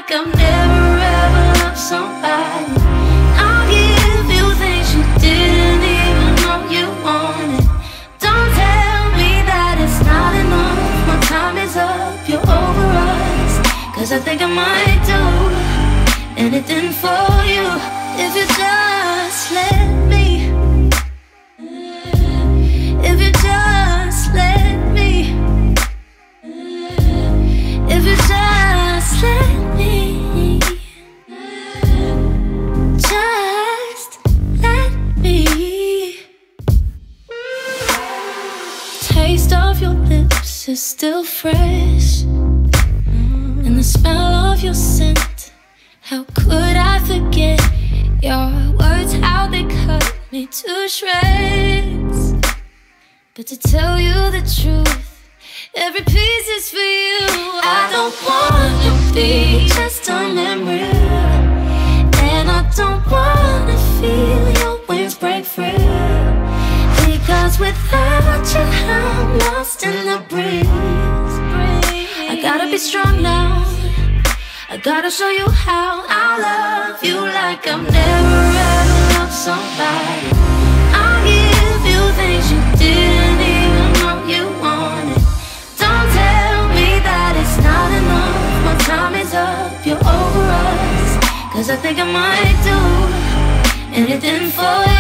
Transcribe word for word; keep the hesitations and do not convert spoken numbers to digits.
like I've never ever loved somebody. I'll give you things you didn't even know you wanted. Don't tell me that it's not enough. My time is up, you're over us. Cause I think I might do anything for you if you just let me. If you just let me. If you just let me. Just let me. Taste of your lips is still fresh, and the smell of your scent. How could I forget your words, how they cut me to shreds? But to tell you the truth, every piece is for you. I don't wanna be just a memory, and I don't wanna feel your wings break free. Because without you I'm lost in the breeze. I gotta be strong now, I gotta show you how I love you like I've never ever loved somebody. I'll give you things you didn't even know you wanted. Don't tell me that it's not enough. My time is up, you're over us. Cause I think I might do anything for you.